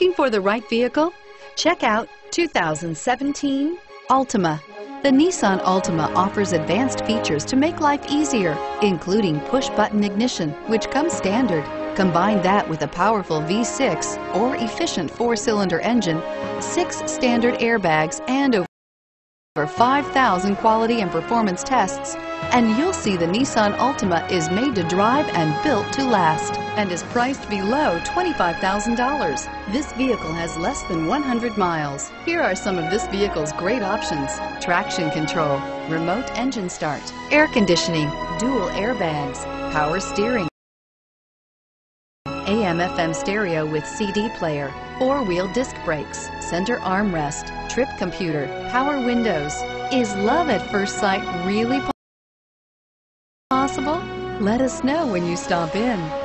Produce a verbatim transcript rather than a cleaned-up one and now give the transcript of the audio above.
Looking for the right vehicle? Check out two thousand seventeen Altima. The Nissan Altima offers advanced features to make life easier, including push-button ignition, which comes standard. Combine that with a powerful V six or efficient four-cylinder engine, six standard airbags, and over five thousand quality and performance tests, and you'll see the Nissan Altima is made to drive and built to last, and is priced below twenty-five thousand dollars. This vehicle has less than one hundred miles. Here are some of this vehicle's great options: traction control, remote engine start, air conditioning, dual airbags, power steering, A M F M stereo with C D player, four-wheel disc brakes, center armrest, trip computer, power windows. Is love at first sight really possible? Let us know when you stop in.